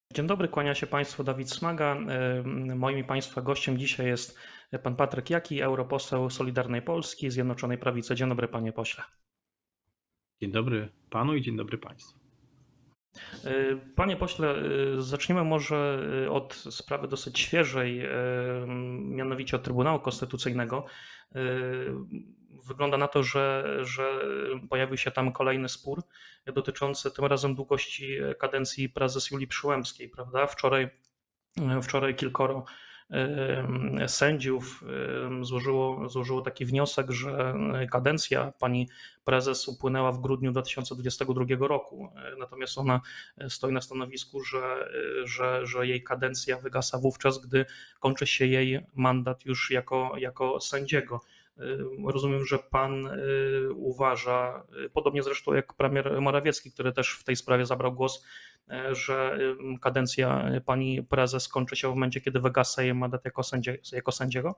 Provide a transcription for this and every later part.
Dzień dobry, kłania się Państwu Dawid Smaga. Moim i Państwa gościem dzisiaj jest pan Patryk Jaki, europoseł Solidarnej Polski, Zjednoczonej Prawicy. Dzień dobry, panie pośle. Dzień dobry panu i dzień dobry państwu. Panie pośle, zaczniemy może od sprawy dosyć świeżej, mianowicie od Trybunału Konstytucyjnego. Wygląda na to, że pojawił się tam kolejny spór dotyczący tym razem długości kadencji prezes Julii Przyłębskiej, prawda? Wczoraj kilkoro sędziów złożyło taki wniosek, że kadencja pani prezes upłynęła w grudniu 2022 roku. Natomiast ona stoi na stanowisku, że jej kadencja wygasa wówczas, gdy kończy się jej mandat już jako sędziego. Rozumiem, że pan uważa, podobnie zresztą jak premier Morawiecki, który też w tej sprawie zabrał głos, że kadencja pani prezes kończy się w momencie, kiedy wygasa jej mandat jako sędziego?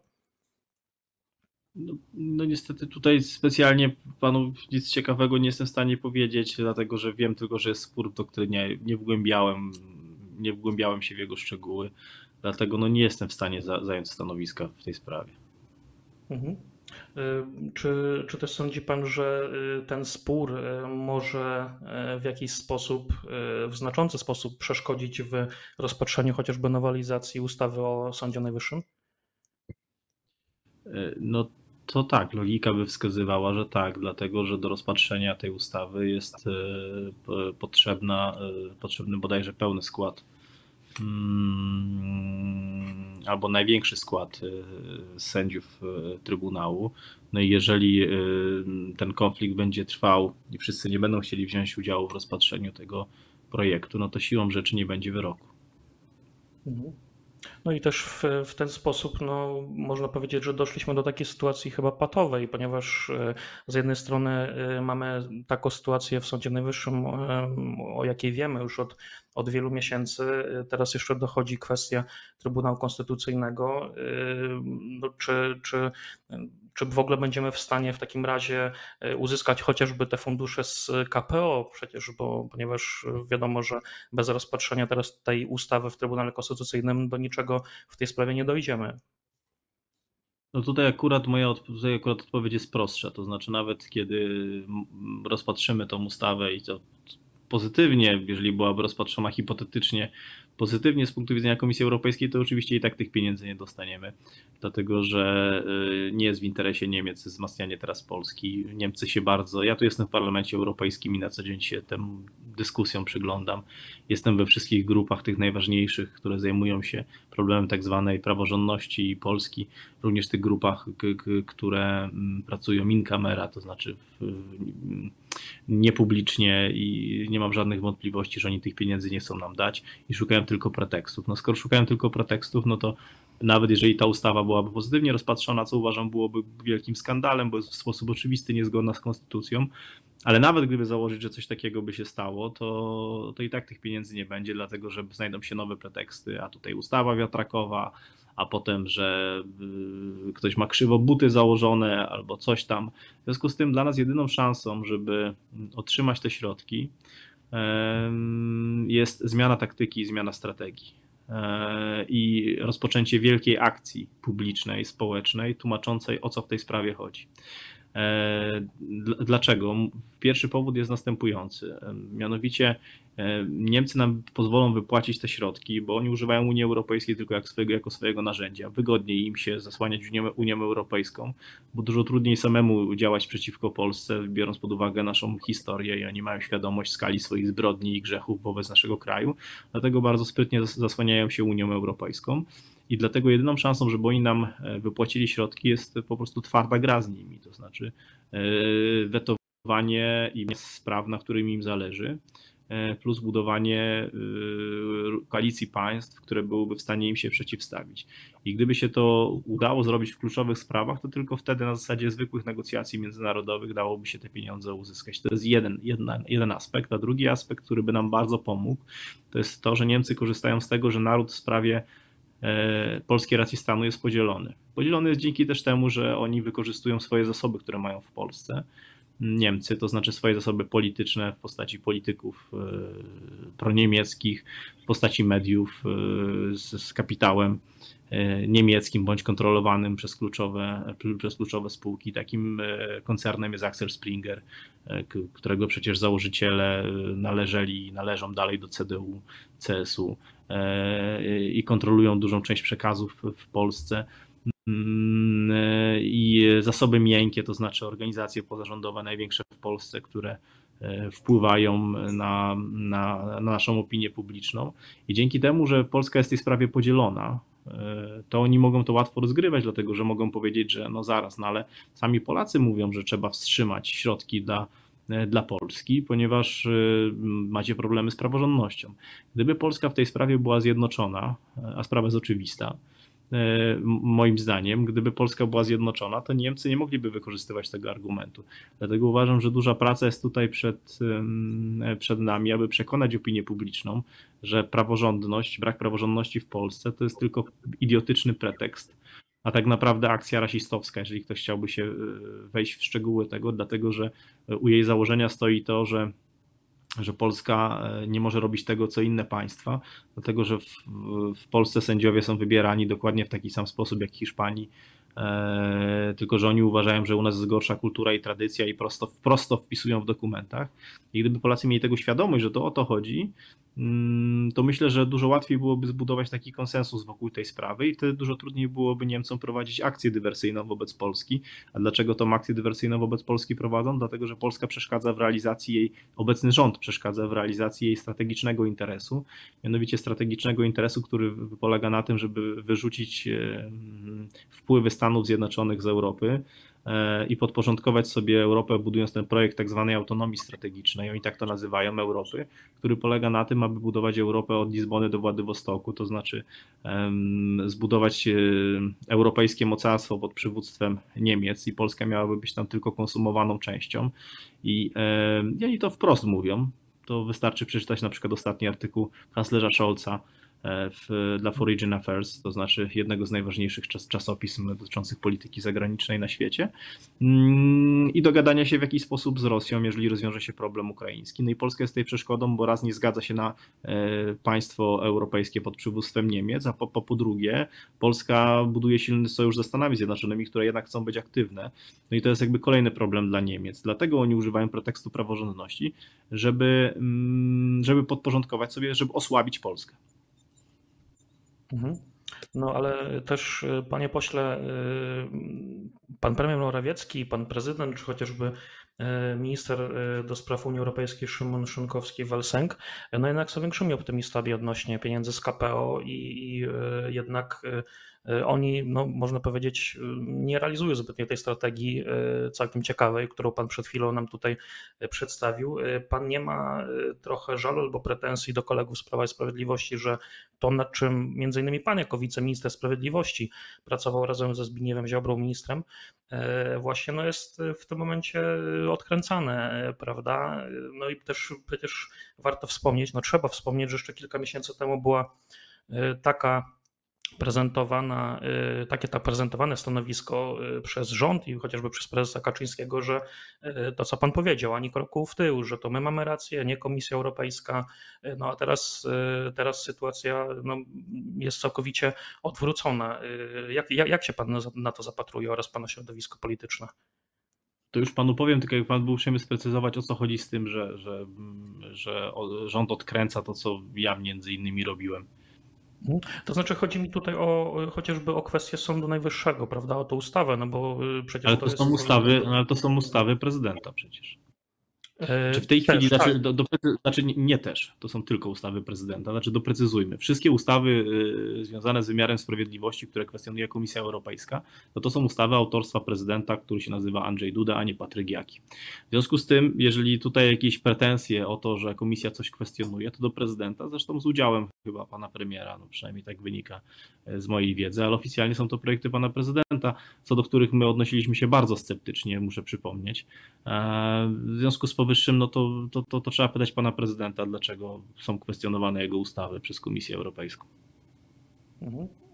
No niestety tutaj specjalnie panu nic ciekawego nie jestem w stanie powiedzieć, dlatego że wiem tylko, że jest spór, do którego nie wgłębiałem się w jego szczegóły, dlatego no nie jestem w stanie zająć stanowiska w tej sprawie. Mhm. Czy też sądzi pan, że ten spór może w jakiś sposób, w znaczący sposób przeszkodzić w rozpatrzeniu chociażby nowelizacji ustawy o Sądzie Najwyższym? No to tak, logika by wskazywała, że tak, dlatego że do rozpatrzenia tej ustawy jest potrzebny bodajże pełny skład albo największy skład sędziów Trybunału. No i jeżeli ten konflikt będzie trwał i wszyscy nie będą chcieli wziąć udziału w rozpatrzeniu tego projektu, no to siłą rzeczy nie będzie wyroku. Mhm. No i też w ten sposób można powiedzieć, że doszliśmy do takiej sytuacji chyba patowej, ponieważ z jednej strony mamy taką sytuację w Sądzie Najwyższym, o jakiej wiemy już od wielu miesięcy. Teraz jeszcze dochodzi kwestia Trybunału Konstytucyjnego. Czy w ogóle będziemy w stanie w takim razie uzyskać chociażby te fundusze z KPO przecież, ponieważ wiadomo, że bez rozpatrzenia teraz tej ustawy w Trybunale Konstytucyjnym do niczego w tej sprawie nie dojdziemy. No tutaj akurat odpowiedź jest prostsza, to znaczy nawet kiedy rozpatrzymy tą ustawę i to pozytywnie, jeżeli byłaby rozpatrzona hipotetycznie pozytywnie z punktu widzenia Komisji Europejskiej, to oczywiście i tak tych pieniędzy nie dostaniemy, dlatego że nie jest w interesie Niemiec wzmacnianie teraz Polski. Niemcy się bardzo, ja tu jestem w Parlamencie Europejskim i na co dzień się tym dyskusjom przyglądam. Jestem we wszystkich grupach tych najważniejszych, które zajmują się problemem tak zwanej praworządności Polski, również tych grupach, które pracują in camera, to znaczy niepublicznie i nie mam żadnych wątpliwości, że oni tych pieniędzy nie chcą nam dać i szukają tylko pretekstów. No skoro szukają tylko pretekstów, no to nawet jeżeli ta ustawa byłaby pozytywnie rozpatrzona, co uważam byłoby wielkim skandalem, bo jest w sposób oczywisty niezgodna z konstytucją, ale nawet gdyby założyć, że coś takiego by się stało, to i tak tych pieniędzy nie będzie, dlatego że znajdą się nowe preteksty, a tutaj ustawa wiatrakowa, a potem, że ktoś ma krzywo buty założone albo coś tam. W związku z tym dla nas jedyną szansą, żeby otrzymać te środki, jest zmiana taktyki i zmiana strategii. I rozpoczęcie wielkiej akcji publicznej, społecznej, tłumaczącej, o co w tej sprawie chodzi. Dlaczego? Pierwszy powód jest następujący. Mianowicie Niemcy nam pozwolą wypłacić te środki, bo oni używają Unii Europejskiej tylko jako swojego narzędzia. Wygodniej im się zasłaniać Unią Europejską, bo dużo trudniej samemu działać przeciwko Polsce, biorąc pod uwagę naszą historię i oni mają świadomość skali swoich zbrodni i grzechów wobec naszego kraju. Dlatego bardzo sprytnie zasłaniają się Unią Europejską. I dlatego jedyną szansą, żeby oni nam wypłacili środki, jest po prostu twarda gra z nimi, to znaczy wetowanie i spraw, na którym im zależy, plus budowanie koalicji państw, które byłyby w stanie im się przeciwstawić. I gdyby się to udało zrobić w kluczowych sprawach, to tylko wtedy na zasadzie zwykłych negocjacji międzynarodowych dałoby się te pieniądze uzyskać. To jest jeden aspekt, a drugi aspekt, który by nam bardzo pomógł, to jest to, że Niemcy korzystają z tego, że naród w sprawie polskiej racji stanu jest podzielony. Podzielony jest dzięki też temu, że oni wykorzystują swoje zasoby, które mają w Polsce Niemcy, to znaczy swoje zasoby polityczne w postaci polityków proniemieckich, w postaci mediów z kapitałem niemieckim bądź kontrolowanym przez kluczowe spółki. Takim koncernem jest Axel Springer, którego przecież założyciele należą dalej do CDU, CSU i kontrolują dużą część przekazów w Polsce. I zasoby miękkie, to znaczy organizacje pozarządowe największe w Polsce, które wpływają na naszą opinię publiczną. I dzięki temu, że Polska jest w tej sprawie podzielona, to oni mogą to łatwo rozgrywać, dlatego że mogą powiedzieć, że no zaraz, no ale sami Polacy mówią, że trzeba wstrzymać środki dla Polski, ponieważ macie problemy z praworządnością. Gdyby Polska w tej sprawie była zjednoczona, a sprawa jest oczywista, moim zdaniem, gdyby Polska była zjednoczona, to Niemcy nie mogliby wykorzystywać tego argumentu. Dlatego uważam, że duża praca jest tutaj przed nami, aby przekonać opinię publiczną, że brak praworządności w Polsce to jest tylko idiotyczny pretekst, a tak naprawdę akcja rasistowska, jeżeli ktoś chciałby się wejść w szczegóły tego, dlatego że u jej założenia stoi to, że Polska nie może robić tego, co inne państwa, dlatego że w Polsce sędziowie są wybierani dokładnie w taki sam sposób jak w Hiszpanii, tylko że oni uważają, że u nas jest gorsza kultura i tradycja i prosto wpisują w dokumentach. I gdyby Polacy mieli tego świadomość, że to o to chodzi, to myślę, że dużo łatwiej byłoby zbudować taki konsensus wokół tej sprawy i wtedy dużo trudniej byłoby Niemcom prowadzić akcję dywersyjną wobec Polski. A dlaczego tą akcję dywersyjną wobec Polski prowadzą? Dlatego, że Polska przeszkadza w realizacji obecny rząd przeszkadza w realizacji jej strategicznego interesu, mianowicie strategicznego interesu, który polega na tym, żeby wyrzucić wpływy Stanów Zjednoczonych z Europy i podporządkować sobie Europę, budując ten projekt tak zwanej autonomii strategicznej, oni tak to nazywają, Europy, który polega na tym, aby budować Europę od Lizbony do Władywostoku, to znaczy zbudować europejskie mocarstwo pod przywództwem Niemiec i Polska miałaby być tam tylko konsumowaną częścią. I oni to wprost mówią. To wystarczy przeczytać na przykład ostatni artykuł kanclerza Scholza dla Foreign Affairs, to znaczy jednego z najważniejszych czasopism dotyczących polityki zagranicznej na świecie i dogadania się w jakiś sposób z Rosją, jeżeli rozwiąże się problem ukraiński. No i Polska jest tutaj przeszkodą, bo raz nie zgadza się na państwo europejskie pod przywództwem Niemiec, a po drugie Polska buduje silny sojusz ze Stanami Zjednoczonymi, które jednak chcą być aktywne. No i to jest jakby kolejny problem dla Niemiec. Dlatego oni używają pretekstu praworządności, żeby podporządkować sobie, żeby osłabić Polskę. No ale też, panie pośle, pan premier Morawiecki, pan prezydent, czy chociażby minister do spraw Unii Europejskiej Szymon Szynkowski-Welsenk, no jednak są większymi optymistami odnośnie pieniędzy z KPO i jednak oni, no, można powiedzieć, nie realizują zbytnio tej strategii całkiem ciekawej, którą pan przed chwilą nam tutaj przedstawił. Pan nie ma trochę żalu albo pretensji do kolegów z Prawa i Sprawiedliwości, że to, nad czym między innymi pan jako wiceminister sprawiedliwości pracował razem ze Zbigniewem Ziobrą, ministrem, właśnie no jest w tym momencie odkręcane, prawda? No i też przecież warto wspomnieć, no trzeba wspomnieć, że jeszcze kilka miesięcy temu była takie prezentowane stanowisko przez rząd i chociażby przez prezesa Kaczyńskiego, że to, co pan powiedział, ani kroku w tył, że to my mamy rację, nie Komisja Europejska. No a teraz sytuacja no, jest całkowicie odwrócona. Jak się pan na to zapatruje oraz pana środowisko polityczne? To już panu powiem, tylko jak pan był uprzejmy sprecyzować, o co chodzi z tym, że rząd odkręca to, co ja między innymi robiłem. To znaczy chodzi mi tutaj chociażby o kwestię Sądu Najwyższego, prawda, o tę ustawę, no bo przecież Ale to to jest... ale to są ustawy prezydenta przecież. Czy w Też, tej chwili, tak. znaczy nie też, to są tylko ustawy prezydenta, znaczy doprecyzujmy. Wszystkie ustawy związane z wymiarem sprawiedliwości, które kwestionuje Komisja Europejska, to są ustawy autorstwa prezydenta, który się nazywa Andrzej Duda, a nie Patryk Jaki. W związku z tym, jeżeli tutaj jakieś pretensje o to, że Komisja coś kwestionuje, to do prezydenta, zresztą z udziałem chyba pana premiera, no przynajmniej tak wynika z mojej wiedzy, ale oficjalnie są to projekty pana prezydenta, co do których my odnosiliśmy się bardzo sceptycznie, muszę przypomnieć. W związku z powyższym, no to trzeba pytać pana prezydenta, dlaczego są kwestionowane jego ustawy przez Komisję Europejską.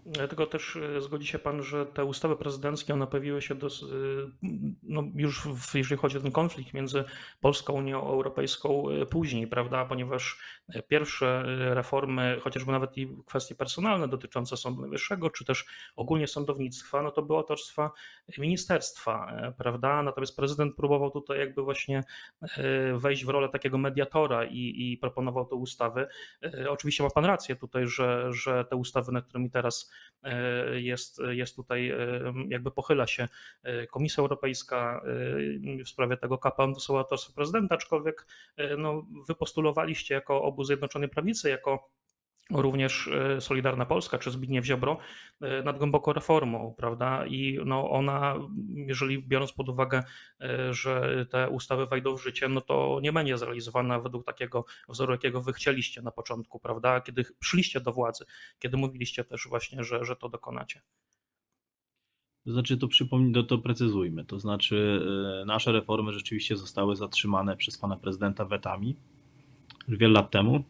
Tylko też zgodzi się pan, że te ustawy prezydenckie, one pojawiły się no już jeżeli chodzi o ten konflikt między Polską a Unią Europejską później, prawda? Ponieważ pierwsze reformy, chociażby nawet i kwestie personalne dotyczące Sądu Najwyższego, czy też ogólnie sądownictwa, no to były autorstwa ministerstwa, prawda? Natomiast prezydent próbował tutaj jakby właśnie wejść w rolę takiego mediatora i proponował te ustawy. Oczywiście ma pan rację tutaj, że te ustawy, nad którymi teraz jest tutaj, jakby pochyla się Komisja Europejska w sprawie tego KPO, to są autorstwa prezydenta, aczkolwiek no, wy postulowaliście jako obóz Zjednoczonej Prawicy, jako również Solidarna Polska czy Zbigniew Ziobro nad głęboką reformą, prawda? I no ona, jeżeli biorąc pod uwagę, że te ustawy wejdą w życie, no to nie będzie zrealizowana według takiego wzoru, jakiego wy chcieliście na początku, prawda? Kiedy przyszliście do władzy, kiedy mówiliście też właśnie, że to dokonacie. To znaczy, to precyzujmy. To znaczy, nasze reformy rzeczywiście zostały zatrzymane przez pana prezydenta wetami już wiele lat temu.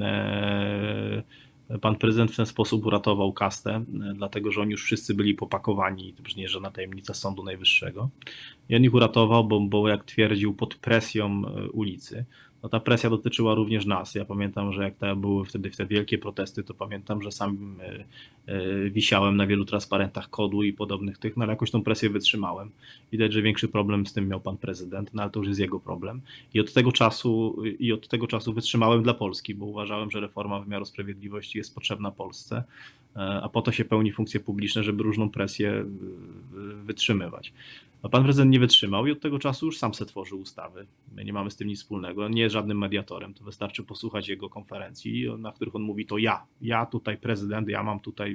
Pan prezydent w ten sposób uratował kastę, dlatego że oni już wszyscy byli popakowani, to już nie żadna tajemnica Sądu Najwyższego. I on ich uratował, bo jak twierdził, pod presją ulicy. No ta presja dotyczyła również nas. Ja pamiętam, że jak były wtedy te wielkie protesty, to pamiętam, że sam wisiałem na wielu transparentach KOD-u i podobnych tych, no ale jakoś tą presję wytrzymałem. Widać, że większy problem z tym miał pan prezydent, no ale to już jest jego problem. I od tego czasu wytrzymałem dla Polski, bo uważałem, że reforma wymiaru sprawiedliwości jest potrzebna Polsce, a po to się pełni funkcje publiczne, żeby różną presję wytrzymywać. A pan prezydent nie wytrzymał i od tego czasu już sam se tworzył ustawy. My nie mamy z tym nic wspólnego. On nie jest żadnym mediatorem. To wystarczy posłuchać jego konferencji, na których on mówi to ja. Ja tutaj prezydent, ja mam tutaj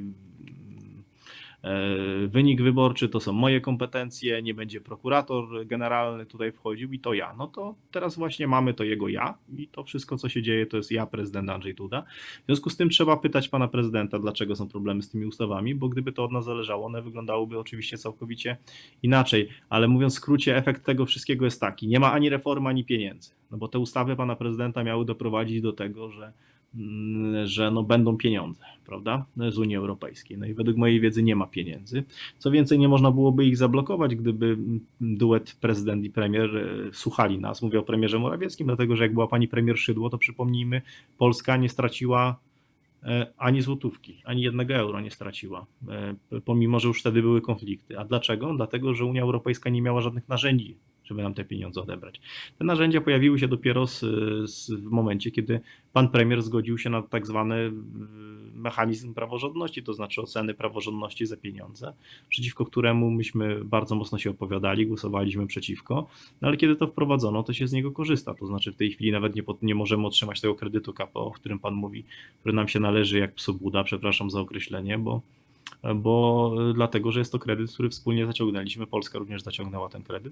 wynik wyborczy, to są moje kompetencje, nie będzie prokurator generalny tutaj wchodził i to ja. No to teraz właśnie mamy to jego ja i to wszystko, co się dzieje, to jest ja, prezydent Andrzej Duda. W związku z tym trzeba pytać pana prezydenta, dlaczego są problemy z tymi ustawami, bo gdyby to od nas zależało, one wyglądałyby oczywiście całkowicie inaczej, ale mówiąc w skrócie, efekt tego wszystkiego jest taki, nie ma ani reformy, ani pieniędzy, no bo te ustawy pana prezydenta miały doprowadzić do tego, że no będą pieniądze, prawda, z Unii Europejskiej. No i według mojej wiedzy nie ma pieniędzy. Co więcej, nie można byłoby ich zablokować, gdyby duet prezydent i premier słuchali nas. Mówię o premierze Morawieckim, dlatego że jak była pani premier Szydło, to przypomnijmy, Polska nie straciła ani złotówki, ani 1 euro nie straciła, pomimo że już wtedy były konflikty. A dlaczego? Dlatego, że Unia Europejska nie miała żadnych narzędzi, żeby nam te pieniądze odebrać. Te narzędzia pojawiły się dopiero w momencie, kiedy pan premier zgodził się na tak zwany mechanizm praworządności, to znaczy oceny praworządności za pieniądze, przeciwko któremu myśmy bardzo mocno się opowiadali, głosowaliśmy przeciwko, no ale kiedy to wprowadzono, to się z niego korzysta, to znaczy w tej chwili nawet nie możemy otrzymać tego kredytu KPO, o którym pan mówi, który nam się należy jak psu Buda, przepraszam za określenie, bo dlatego, że jest to kredyt, który wspólnie zaciągnęliśmy, Polska również zaciągnęła ten kredyt.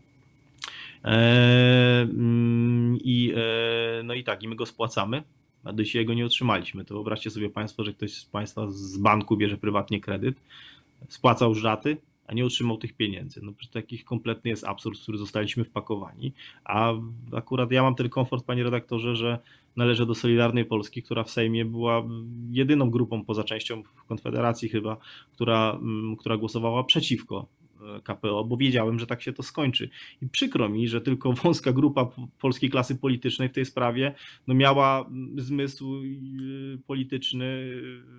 No i tak, i my go spłacamy, a do dzisiaj go nie otrzymaliśmy. To wyobraźcie sobie państwo, że ktoś z państwa z banku bierze prywatnie kredyt, spłacał już raty, a nie otrzymał tych pieniędzy. No przecież taki kompletny jest absurd, w który zostaliśmy wpakowani, a akurat ja mam ten komfort, panie redaktorze, że należę do Solidarnej Polski, która w Sejmie była jedyną grupą, poza częścią Konfederacji chyba, która głosowała przeciwko KPO, bo wiedziałem, że tak się to skończy. I przykro mi, że tylko wąska grupa polskiej klasy politycznej w tej sprawie no miała zmysł polityczny,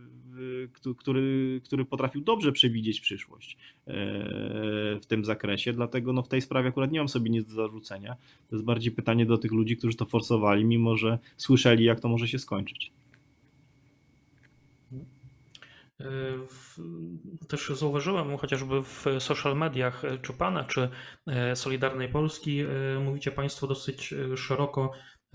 który potrafił dobrze przewidzieć przyszłość w tym zakresie, dlatego no w tej sprawie akurat nie mam sobie nic do zarzucenia. To jest bardziej pytanie do tych ludzi, którzy to forsowali, mimo że słyszeli, jak to może się skończyć. Też zauważyłem chociażby w social mediach, czy pana, czy Solidarnej Polski, mówicie państwo dosyć szeroko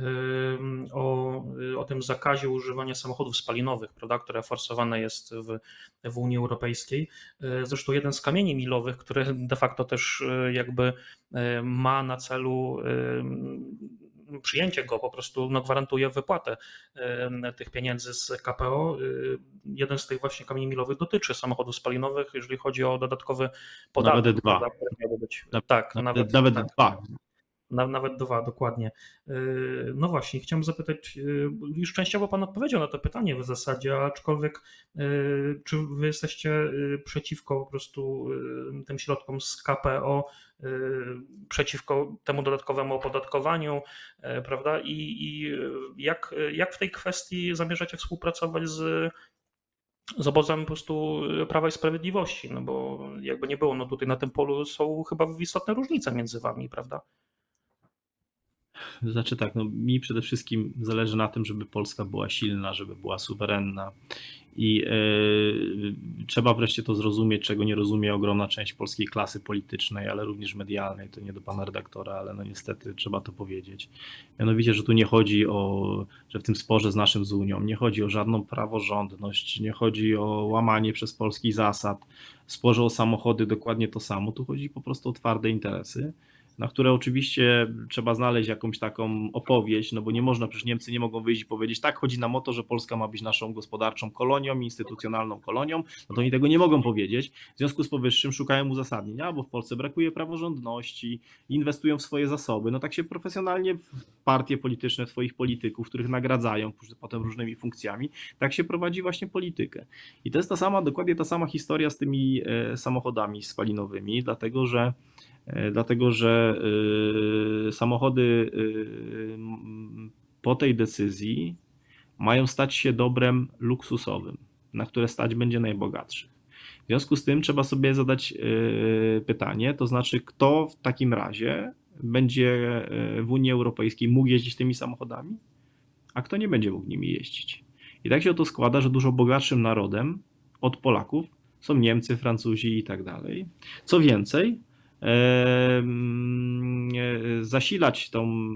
o tym zakazie używania samochodów spalinowych, prawda, które forsowane jest w Unii Europejskiej. Zresztą jeden z kamieni milowych, który de facto też jakby ma na celu przyjęcie go po prostu no, gwarantuje wypłatę tych pieniędzy z KPO. Jeden z tych właśnie kamieni milowych dotyczy samochodów spalinowych, jeżeli chodzi o dodatkowy podatek. Nawet dwa. Prawda, który miałby być. Nawet dwa. nawet 2, dokładnie. No właśnie, chciałem zapytać, już częściowo Pan odpowiedział na to pytanie w zasadzie, aczkolwiek czy Wy jesteście przeciwko po prostu tym środkom z KPO, przeciwko temu dodatkowemu opodatkowaniu, prawda? I jak w tej kwestii zamierzacie współpracować z obozem po prostu Prawa i Sprawiedliwości? No bo jakby nie było, no tutaj na tym polu są chyba istotne różnice między wami, prawda? Znaczy tak, no mi przede wszystkim zależy na tym, żeby Polska była silna, żeby była suwerenna i trzeba wreszcie to zrozumieć, czego nie rozumie ogromna część polskiej klasy politycznej, ale również medialnej. To nie do pana redaktora, ale no niestety trzeba to powiedzieć. Mianowicie, że tu nie chodzi o, że w tym sporze z naszym z Unią nie chodzi o żadną praworządność, nie chodzi o łamanie przez Polski zasad. W sporze o samochody dokładnie to samo. Tu chodzi po prostu o twarde interesy, na które oczywiście trzeba znaleźć jakąś taką opowieść, no bo nie można, przecież Niemcy nie mogą wyjść i powiedzieć, tak, chodzi nam o to, że Polska ma być naszą gospodarczą kolonią, instytucjonalną kolonią, no to oni tego nie mogą powiedzieć. W związku z powyższym szukają uzasadnienia, bo w Polsce brakuje praworządności, inwestują w swoje zasoby. No tak się profesjonalnie partie polityczne, swoich polityków, których nagradzają potem różnymi funkcjami, tak się prowadzi właśnie politykę. I to jest dokładnie ta sama historia z tymi samochodami spalinowymi, dlatego że samochody po tej decyzji mają stać się dobrem luksusowym, na które stać będzie najbogatszych. W związku z tym trzeba sobie zadać pytanie, to znaczy kto w takim razie będzie w Unii Europejskiej mógł jeździć tymi samochodami, a kto nie będzie mógł nimi jeździć. I tak się oto składa, że dużo bogatszym narodem od Polaków są Niemcy, Francuzi i tak dalej. Co więcej, zasilać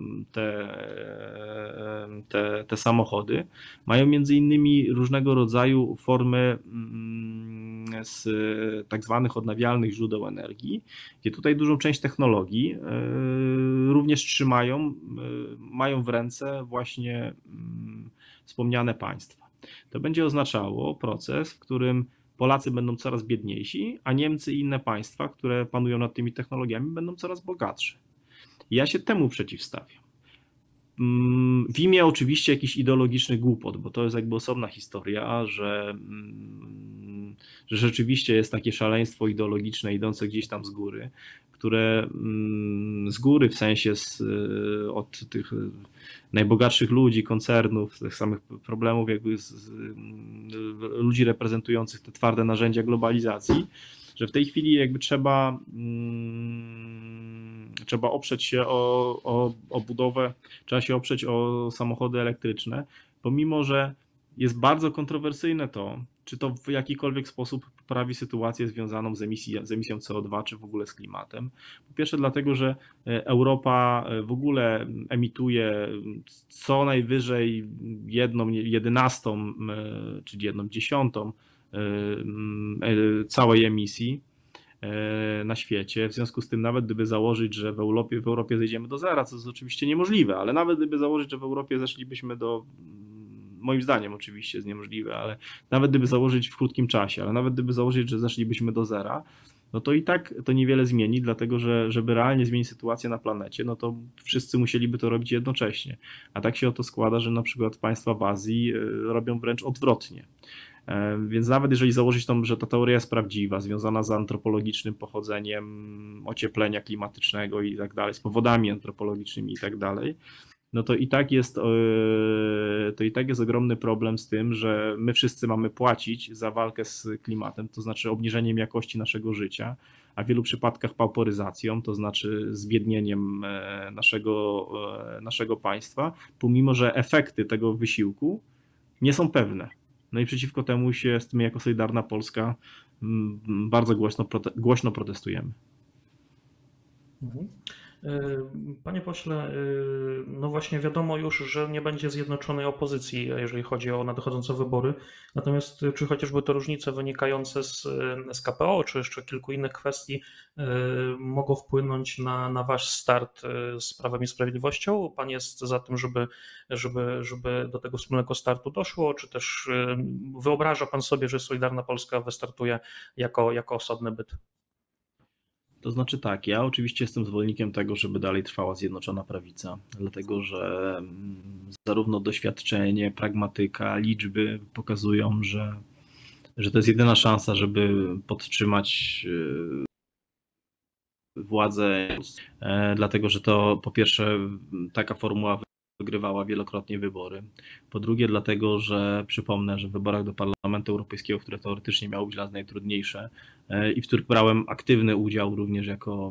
te samochody mają między innymi różnego rodzaju formy z tak zwanych odnawialnych źródeł energii, gdzie tutaj dużą część technologii również mają w ręce właśnie wspomniane państwa. To będzie oznaczało proces, w którym Polacy będą coraz biedniejsi, a Niemcy i inne państwa, które panują nad tymi technologiami, będą coraz bogatsze. I ja się temu przeciwstawiam. W imię oczywiście jakiś ideologiczny głupot, bo to jest jakby osobna historia, że rzeczywiście jest takie szaleństwo ideologiczne idące gdzieś tam z góry, które z góry w sensie od tych najbogatszych ludzi, koncernów, tych samych problemów jakby ludzi reprezentujących te twarde narzędzia globalizacji, że w tej chwili jakby trzeba oprzeć się o budowę, trzeba się oprzeć o samochody elektryczne, pomimo że jest bardzo kontrowersyjne to, czy to w jakikolwiek sposób poprawi sytuację związaną z emisją CO2, czy w ogóle z klimatem. Po pierwsze dlatego, że Europa w ogóle emituje co najwyżej 1/11, czy 1/10 całej emisji na świecie. W związku z tym nawet gdyby założyć, że w Europie zejdziemy do zera, co jest oczywiście niemożliwe, ale nawet gdyby założyć, że w Europie zeszlibyśmy do, moim zdaniem oczywiście jest niemożliwe, ale nawet gdyby założyć w krótkim czasie, ale nawet gdyby założyć, że zeszlibyśmy do zera, no to i tak to niewiele zmieni, dlatego że żeby realnie zmienić sytuację na planecie, no to wszyscy musieliby to robić jednocześnie. A tak się oto składa, że na przykład państwa w Azji robią wręcz odwrotnie. Więc nawet jeżeli założyć że ta teoria jest prawdziwa, związana z antropologicznym pochodzeniem ocieplenia klimatycznego i tak dalej, z powodami antropologicznymi i tak dalej, no to i tak jest ogromny problem z tym, że my wszyscy mamy płacić za walkę z klimatem, to znaczy obniżeniem jakości naszego życia, a w wielu przypadkach pauperyzacją, to znaczy zbiednieniem naszego państwa, pomimo że efekty tego wysiłku nie są pewne. No i przeciwko temu się my jako Solidarna Polska bardzo głośno protestujemy. Panie pośle, no właśnie wiadomo już, że nie będzie zjednoczonej opozycji, jeżeli chodzi o nadchodzące wybory. Natomiast czy chociażby te różnice wynikające z KPO, czy jeszcze kilku innych kwestii mogą wpłynąć na wasz start z Prawem i Sprawiedliwością? Pan jest za tym, żeby do tego wspólnego startu doszło, czy też wyobraża pan sobie, że Solidarna Polska wystartuje jako osobny byt? To znaczy tak, ja oczywiście jestem zwolennikiem tego, żeby dalej trwała Zjednoczona Prawica, dlatego że zarówno doświadczenie, pragmatyka, liczby pokazują, że to jest jedyna szansa, żeby podtrzymać władzę, dlatego że to po pierwsze taka formuła wygrywała wielokrotnie wybory. Po drugie dlatego, że przypomnę, że w wyborach do Parlamentu Europejskiego, które teoretycznie miały być dla nas najtrudniejsze i w których brałem aktywny udział również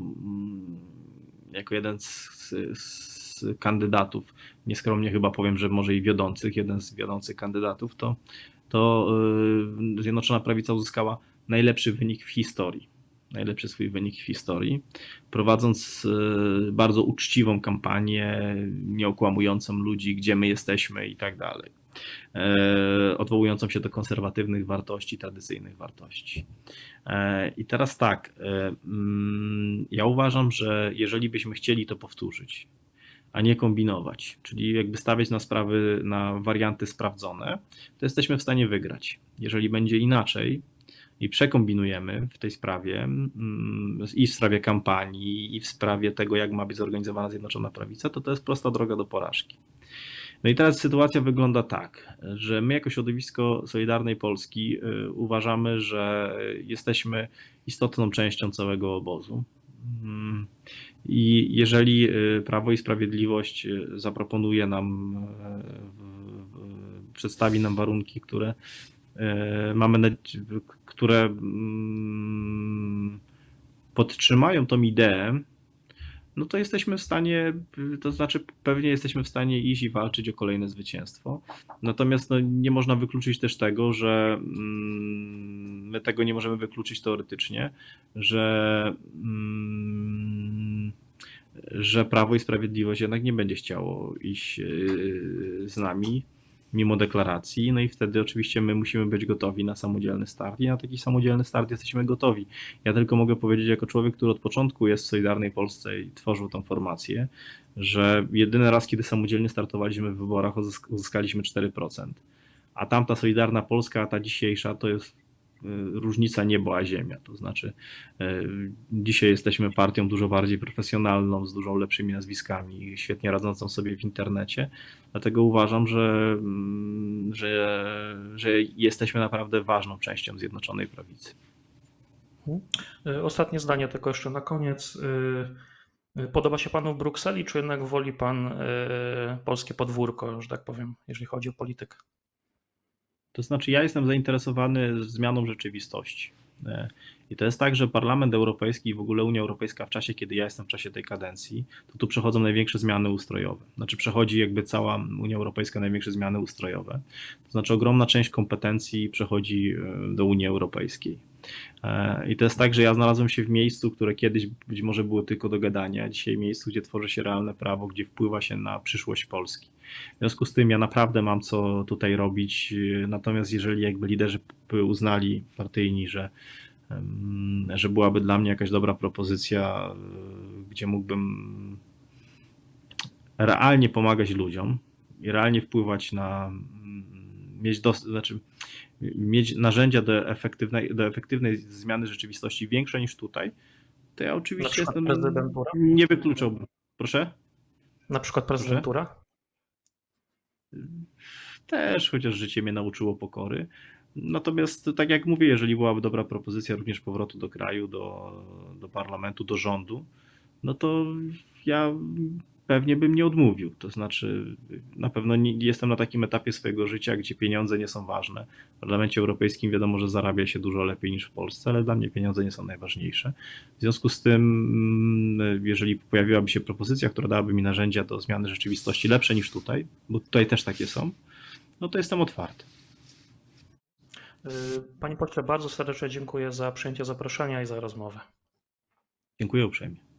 jako jeden z kandydatów, nieskromnie chyba powiem, że może i wiodących, jeden z wiodących kandydatów, to Zjednoczona Prawica uzyskała najlepszy wynik w historii. Najlepszy swój wynik w historii, prowadząc bardzo uczciwą kampanię, nie okłamującą ludzi, gdzie my jesteśmy i tak dalej, odwołującą się do konserwatywnych wartości, tradycyjnych wartości. I teraz tak, ja uważam, że jeżeli byśmy chcieli to powtórzyć, a nie kombinować, czyli jakby stawiać na sprawy, na warianty sprawdzone, to jesteśmy w stanie wygrać. Jeżeli będzie inaczej, i przekombinujemy w tej sprawie i w sprawie kampanii, i w sprawie tego, jak ma być zorganizowana Zjednoczona Prawica, to jest prosta droga do porażki. No i teraz sytuacja wygląda tak, że my jako środowisko Solidarnej Polski uważamy, że jesteśmy istotną częścią całego obozu. I jeżeli Prawo i Sprawiedliwość zaproponuje nam, przedstawi nam warunki, które które podtrzymają tą ideę, no to jesteśmy w stanie, to znaczy pewnie jesteśmy w stanie iść i walczyć o kolejne zwycięstwo. Natomiast no, nie można wykluczyć też tego, że my tego nie możemy wykluczyć teoretycznie, że Prawo i Sprawiedliwość jednak nie będzie chciało iść z nami, mimo deklaracji, no i wtedy oczywiście my musimy być gotowi na samodzielny start i na taki samodzielny start jesteśmy gotowi. Ja tylko mogę powiedzieć jako człowiek, który od początku jest w Solidarnej Polsce i tworzył tą formację, że jedyny raz, kiedy samodzielnie startowaliśmy w wyborach, uzyskaliśmy 4%, a tamta Solidarna Polska, ta dzisiejsza, to jest różnica niebo a ziemia, to znaczy dzisiaj jesteśmy partią dużo bardziej profesjonalną, z dużo lepszymi nazwiskami, świetnie radzącą sobie w internecie, dlatego uważam, że jesteśmy naprawdę ważną częścią Zjednoczonej Prawicy. Ostatnie zdanie tylko jeszcze na koniec. Podoba się panu w Brukseli, czy jednak woli pan polskie podwórko, że tak powiem, jeżeli chodzi o politykę? To znaczy, ja jestem zainteresowany zmianą rzeczywistości. I to jest tak, że Parlament Europejski i w ogóle Unia Europejska w czasie, kiedy ja jestem w czasie tej kadencji, to tu przechodzą największe zmiany ustrojowe. Znaczy przechodzi jakby cała Unia Europejska największe zmiany ustrojowe. To znaczy ogromna część kompetencji przechodzi do Unii Europejskiej. I to jest tak, że ja znalazłem się w miejscu, które kiedyś być może było tylko do gadania, dzisiaj miejscu, gdzie tworzy się realne prawo, gdzie wpływa się na przyszłość Polski. W związku z tym ja naprawdę mam co tutaj robić, natomiast jeżeli jakby liderzy uznali partyjni, że byłaby dla mnie jakaś dobra propozycja, gdzie mógłbym realnie pomagać ludziom i realnie wpływać na, mieć narzędzia do efektywnej zmiany rzeczywistości większe niż tutaj, to ja oczywiście nie wykluczałbym. Proszę? Na przykład prezydentura? Też, chociaż życie mnie nauczyło pokory. Natomiast tak jak mówię, jeżeli byłaby dobra propozycja również powrotu do kraju, do parlamentu, do rządu, no to ja pewnie bym nie odmówił. To znaczy na pewno nie jestem na takim etapie swojego życia, gdzie pieniądze nie są ważne. W Parlamencie Europejskim wiadomo, że zarabia się dużo lepiej niż w Polsce, ale dla mnie pieniądze nie są najważniejsze. W związku z tym, jeżeli pojawiłaby się propozycja, która dałaby mi narzędzia do zmiany rzeczywistości lepsze niż tutaj, bo tutaj też takie są, no to jestem otwarty. Panie pośle, bardzo serdecznie dziękuję za przyjęcie zaproszenia i za rozmowę. Dziękuję uprzejmie.